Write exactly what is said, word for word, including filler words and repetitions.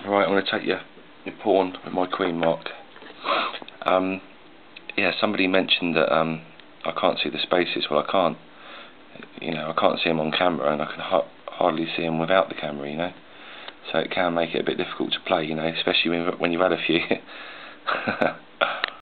Right, I'm going to take your, your pawn with my queen mark. Um, yeah, somebody mentioned that um, I can't see the spaces. Well, I can't. You know, I can't see them on camera, and I can ha hardly see them without the camera. You know, so it can make it a bit difficult to play. You know, especially when when you've had a few.